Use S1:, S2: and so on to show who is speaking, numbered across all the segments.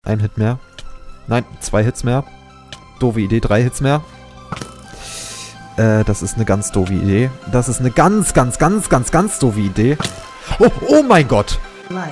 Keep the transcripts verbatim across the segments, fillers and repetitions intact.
S1: ein Hit mehr. Nein, zwei Hits mehr. Doofe Idee, drei Hits mehr. Äh, das ist eine ganz doofe Idee. Das ist eine ganz, ganz, ganz, ganz, ganz doofe Idee. Oh, oh mein Gott!
S2: Life.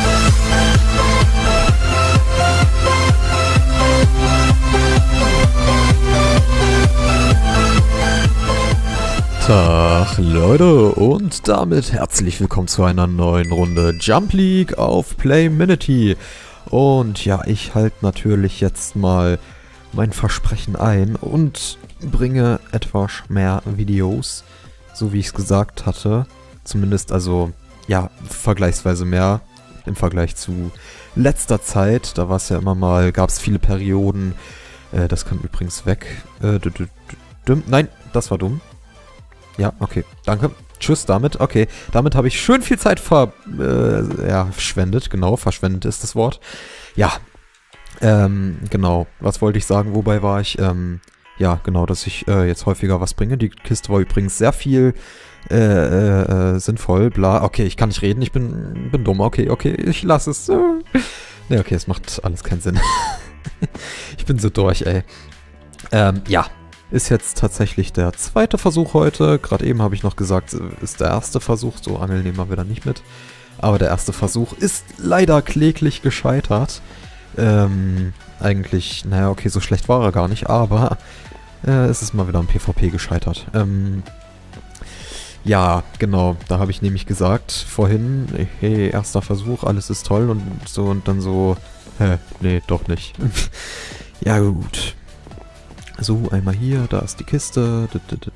S1: Tag Leute und damit herzlich willkommen zu einer neuen Runde Jump League auf Playminity. Und ja, ich halte natürlich jetzt mal mein Versprechen ein und bringe etwas mehr Videos, so wie ich es gesagt hatte. Zumindest also, ja, vergleichsweise mehr im Vergleich zu letzter Zeit. Da war es ja immer mal, gab es viele Perioden. Äh, das kann übrigens weg. Äh, Nein, das war dumm. Ja, okay, danke. Tschüss damit. Okay, damit habe ich schön viel Zeit ver... Äh, ja, verschwendet. Genau, verschwendet ist das Wort. Ja, ähm, genau. Was wollte ich sagen? Wobei war ich? Ähm, ja, genau, dass ich äh, jetzt häufiger was bringe. Die Kiste war übrigens sehr viel äh, äh, sinnvoll. Bla. Okay, ich kann nicht reden. Ich bin, bin dumm. Okay, okay, ich lasse es. Ne, okay, es macht alles keinen Sinn. Ich bin so durch, ey. Ähm, ja. Ist jetzt tatsächlich der zweite Versuch heute. Gerade eben habe ich noch gesagt, ist der erste Versuch. So, Angeln nehmen wir wieder nicht mit. Aber der erste Versuch ist leider kläglich gescheitert. Ähm, eigentlich, naja, okay, so schlecht war er gar nicht. Aber äh, es ist mal wieder am PvP gescheitert. Ähm, ja, genau. Da habe ich nämlich gesagt vorhin, hey, erster Versuch, alles ist toll. Und so und dann so, hä, nee, doch nicht. Ja, gut. So, einmal hier, da ist die Kiste.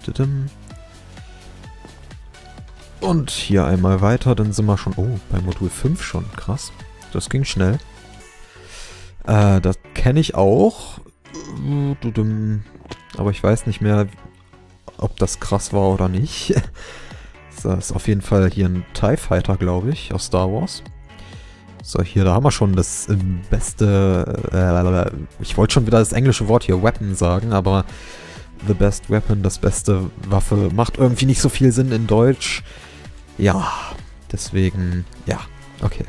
S1: Und hier einmal weiter, dann sind wir schon... Oh, bei Modul fünf schon, krass. Das ging schnell. Äh, das kenne ich auch. Aber ich weiß nicht mehr, ob das krass war oder nicht. Das ist auf jeden Fall hier ein TIE Fighter, glaube ich, aus Star Wars. So, hier, da haben wir schon das äh, beste, äh, ich wollte schon wieder das englische Wort hier, Weapon sagen, aber the best weapon, das beste Waffe, macht irgendwie nicht so viel Sinn in Deutsch. Ja, deswegen, ja, okay.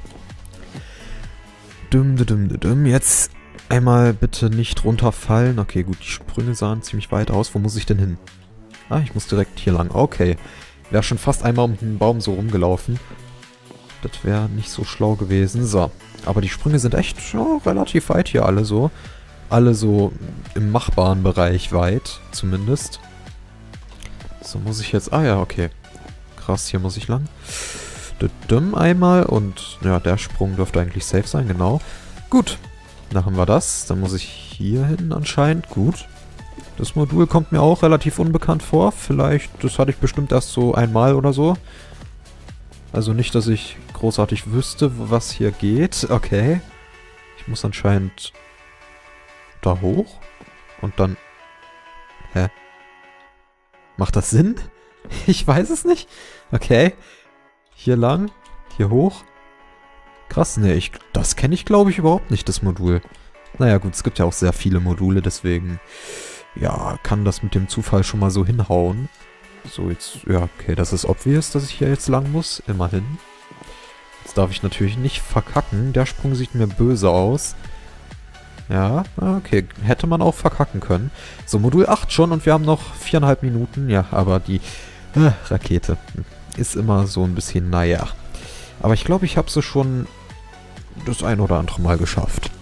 S1: Dumm, dumm, dumm, dumm, jetzt einmal bitte nicht runterfallen. Okay, gut, die Sprünge sahen ziemlich weit aus. Wo muss ich denn hin? Ah, ich muss direkt hier lang, okay. Wäre schon fast einmal um den Baum so rumgelaufen. Das wäre nicht so schlau gewesen. So, aber die Sprünge sind echt oh, relativ weit hier alle so. Alle so im machbaren Bereich weit, zumindest. So, muss ich jetzt... Ah ja, okay. Krass, hier muss ich lang. Dumm einmal und ja, der Sprung dürfte eigentlich safe sein, genau. Gut, dann haben wir das. Dann muss ich hier hin anscheinend. Gut. Das Modul kommt mir auch relativ unbekannt vor. Vielleicht, das hatte ich bestimmt erst so einmal oder so. Also nicht, dass ich großartig wüsste, was hier geht. Okay. Ich muss anscheinend da hoch. Und dann... Hä? Macht das Sinn? Ich weiß es nicht. Okay. Hier lang. Hier hoch. Krass, ne, ich, das kenne ich, glaube ich, überhaupt nicht, das Modul. Naja, gut, es gibt ja auch sehr viele Module, deswegen... Ja, kann das mit dem Zufall schon mal so hinhauen. So, jetzt, ja, okay, das ist obvious, dass ich hier jetzt lang muss, immerhin. Jetzt darf ich natürlich nicht verkacken, der Sprung sieht mir böse aus. Ja, okay, hätte man auch verkacken können. So, Modul acht schon und wir haben noch viereinhalb Minuten, ja, aber die äh, Rakete ist immer so ein bisschen, naja. Aber ich glaube, ich habe sie schon das ein oder andere Mal geschafft.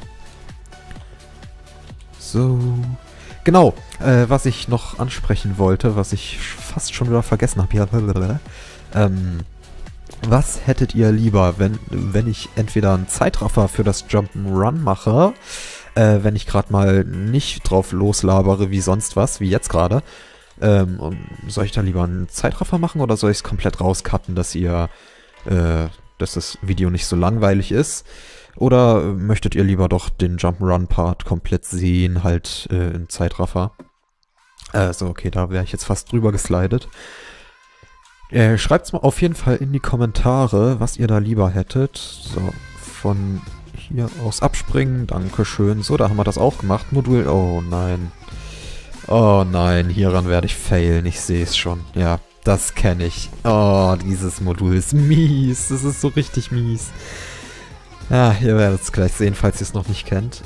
S1: So... Genau, äh, was ich noch ansprechen wollte, was ich fast schon wieder vergessen habe. Ja, ähm, was hättet ihr lieber, wenn, wenn ich entweder einen Zeitraffer für das Jump'n'Run mache, äh, wenn ich gerade mal nicht drauf loslabere wie sonst was, wie jetzt gerade, ähm, und soll ich da lieber einen Zeitraffer machen oder soll ich es komplett rauscutten, dass ihr, äh, dass das Video nicht so langweilig ist? Oder möchtet ihr lieber doch den Jump'n'Run-Part komplett sehen, halt äh, in Zeitraffer? Also, okay, da wäre ich jetzt fast drüber geslidet. Äh, Schreibt's mal auf jeden Fall in die Kommentare, was ihr da lieber hättet. So, von hier aus abspringen, dankeschön. So, da haben wir das auch gemacht. Modul, oh nein. Oh nein, hieran werde ich failen, ich sehe es schon. Ja, das kenne ich. Oh, dieses Modul ist mies, das ist so richtig mies. Ja, ihr werdet es gleich sehen, falls ihr es noch nicht kennt.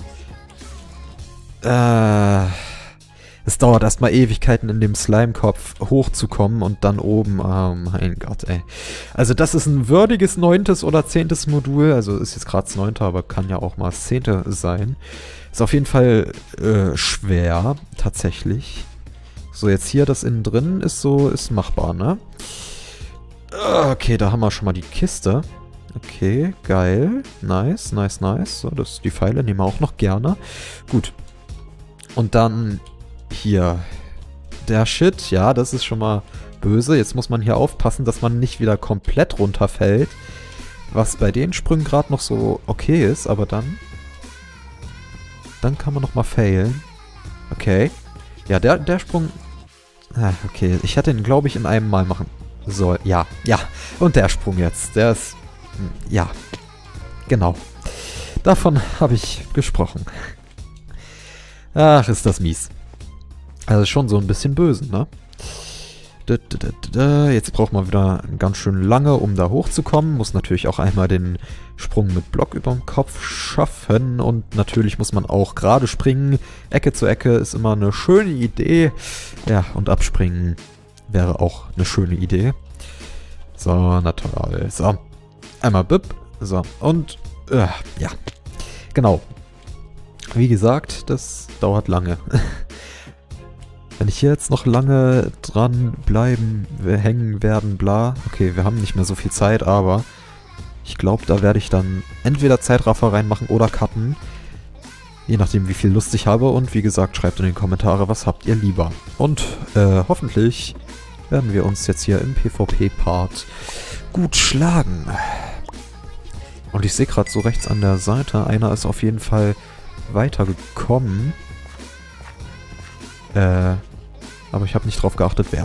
S1: Äh, es dauert erstmal Ewigkeiten in dem Slime-Kopf hochzukommen und dann oben, oh mein Gott, ey. Also das ist ein würdiges neuntes oder zehntes Modul, also ist jetzt gerade das neunte, aber kann ja auch mal das zehnte sein. Ist auf jeden Fall äh, schwer, tatsächlich. So, jetzt hier das innen drin ist so, ist machbar, ne? Okay, da haben wir schon mal die Kiste. Okay, geil. Nice, nice, nice. So, das, die Pfeile nehmen wir auch noch gerne. Gut. Und dann hier der Shit. Ja, das ist schon mal böse. Jetzt muss man hier aufpassen, dass man nicht wieder komplett runterfällt. Was bei den Sprüngen gerade noch so okay ist, aber dann... Dann kann man noch mal failen. Okay. Ja, der, der Sprung... Ah, okay, ich hätte ihn, glaube ich, in einem Mal machen sollen. Ja, ja. Und der Sprung jetzt. Der ist... Ja. Genau. Davon habe ich gesprochen. Ach, ist das mies. Also schon so ein bisschen böse, ne? Jetzt braucht man wieder ganz schön lange, um da hochzukommen. Muss natürlich auch einmal den Sprung mit Block über dem Kopf schaffen. Und natürlich muss man auch gerade springen. Ecke zu Ecke ist immer eine schöne Idee. Ja, und abspringen wäre auch eine schöne Idee. So, na toll. So, einmal bip. So, und äh, ja, genau. Wie gesagt, das dauert lange. Wenn ich hier jetzt noch lange dran bleiben, hängen werden, bla. Okay, wir haben nicht mehr so viel Zeit, aber ich glaube, da werde ich dann entweder Zeitraffer reinmachen oder cutten. Je nachdem, wie viel Lust ich habe. Und wie gesagt, schreibt in die Kommentare, was habt ihr lieber. Und äh, hoffentlich werden wir uns jetzt hier im PvP-Part gut schlagen. Und ich sehe gerade so rechts an der Seite, einer ist auf jeden Fall weitergekommen. Äh, aber ich habe nicht drauf geachtet, wer.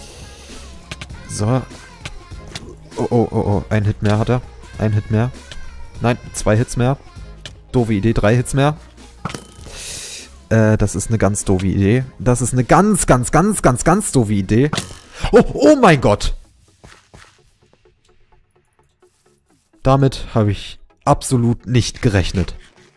S1: So. Oh, oh, oh, oh. Ein Hit mehr hat er. Ein Hit mehr. Nein, zwei Hits mehr. Doofe Idee, drei Hits mehr. Äh, das ist eine ganz doofe Idee. Das ist eine ganz, ganz, ganz, ganz, ganz doofe Idee. Oh, oh mein Gott! Damit habe ich absolut nicht gerechnet.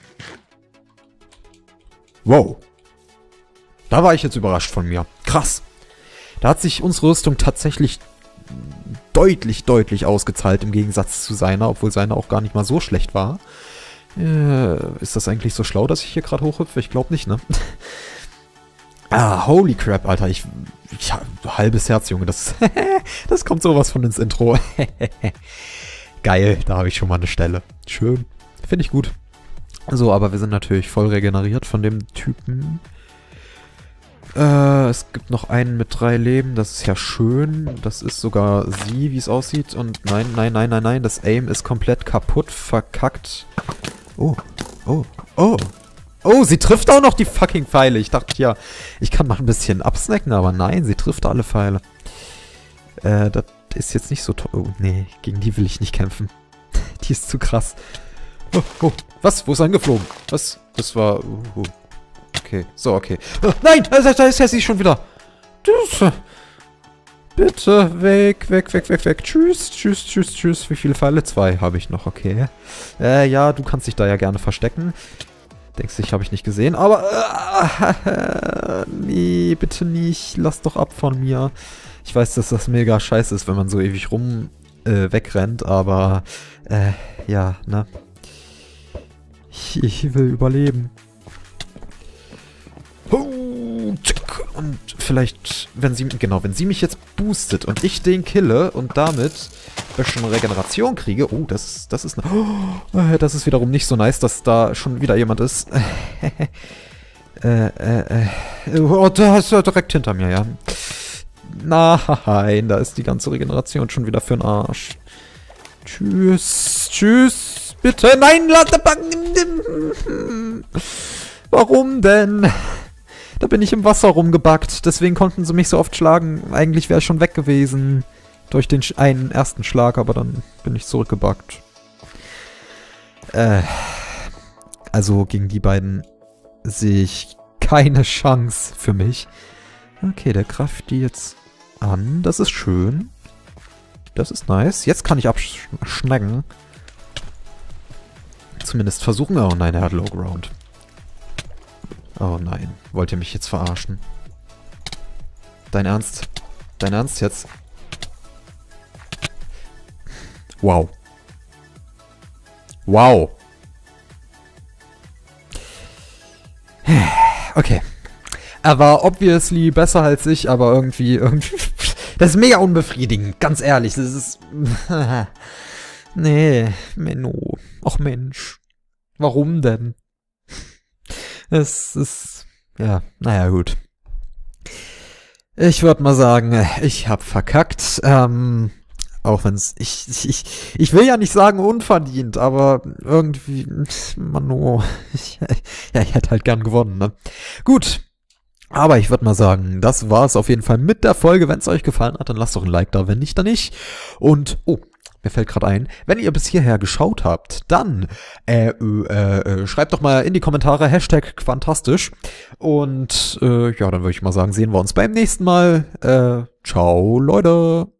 S1: Wow. Da war ich jetzt überrascht von mir. Krass. Da hat sich unsere Rüstung tatsächlich deutlich, deutlich ausgezahlt im Gegensatz zu seiner, obwohl seine auch gar nicht mal so schlecht war. Äh, ist das eigentlich so schlau, dass ich hier gerade hochhüpfe? Ich glaube nicht, ne? Ah, holy crap, Alter. Ich, ich halbes Herz, Junge. Das, das kommt sowas von ins Intro. Geil, da habe ich schon mal eine Stelle. Schön. Finde ich gut. So, aber wir sind natürlich voll regeneriert von dem Typen. Äh, es gibt noch einen mit drei Leben, das ist ja schön. Das ist sogar sie, wie es aussieht. Und nein, nein, nein, nein, nein, das Aim ist komplett kaputt, verkackt. Oh, oh, oh. Oh, sie trifft auch noch die fucking Pfeile. Ich dachte ja, ich kann mal ein bisschen absnacken, aber nein, sie trifft alle Pfeile. Äh, das ist jetzt nicht so toll. Oh, nee, gegen die will ich nicht kämpfen. Die ist zu krass. Oh, oh, was? Wo ist angeflogen? Was? Das war... Uh, uh. Okay, so, okay. Oh, nein, da, da ist ja sie schon wieder. Das, bitte, weg, weg, weg, weg, weg. Tschüss, tschüss, tschüss, tschüss. Wie viele Pfeile? Zwei habe ich noch, okay. Äh, ja, du kannst dich da ja gerne verstecken. Denkst du, ich habe ich nicht gesehen, aber... Äh, nee, bitte nicht. Lass doch ab von mir. Ich weiß, dass das mega scheiße ist, wenn man so ewig rum äh, wegrennt, aber... Äh, ja, ne? Ich, ich will überleben. Und vielleicht, wenn sie, genau, wenn sie mich jetzt boostet und ich den kille und damit ein bisschen Regeneration kriege, oh, das, das ist, oh, das ist wiederum nicht so nice, dass da schon wieder jemand ist. äh, äh, äh, oh, da ist er direkt hinter mir, ja. Nein, da ist die ganze Regeneration schon wieder für den Arsch. Tschüss, tschüss, bitte, nein, lass backen. Warum denn? Da bin ich im Wasser rumgebackt, deswegen konnten sie mich so oft schlagen. Eigentlich wäre ich schon weg gewesen durch den einen ersten Schlag, aber dann bin ich zurückgebackt. Äh, also gegen die beiden sehe ich keine Chance für mich. Okay, der greift die jetzt an. Das ist schön. Das ist nice. Jetzt kann ich abschnecken. zumindest versuchen. Oh nein, er hat Low Ground. Oh nein, wollt ihr mich jetzt verarschen? Dein Ernst? Dein Ernst jetzt? Wow. Wow. Okay. Er war obviously besser als ich, aber irgendwie, irgendwie... Das ist mega unbefriedigend, ganz ehrlich. Das ist... Nee, Menno. Ach Mensch. Warum denn? Es ist... Ja, naja, gut. Ich würde mal sagen, ich hab verkackt. Ähm... Auch wenn es, ich, ich, ich will ja nicht sagen unverdient, aber irgendwie, Mano, ich, ja, ich hätte halt gern gewonnen, ne? Gut, aber ich würde mal sagen, das war es auf jeden Fall mit der Folge. Wenn es euch gefallen hat, dann lasst doch ein Like da, wenn nicht, dann nicht. Und, oh, mir fällt gerade ein, wenn ihr bis hierher geschaut habt, dann äh, äh, äh, schreibt doch mal in die Kommentare Hashtag Quantastisch. Und äh, ja, dann würde ich mal sagen, sehen wir uns beim nächsten Mal. Äh, ciao, Leute.